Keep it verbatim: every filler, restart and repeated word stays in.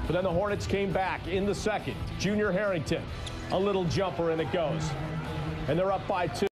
But then the Hornets came back in the second. Junior Harrington, a little jumper, and it goes. And they're up by two.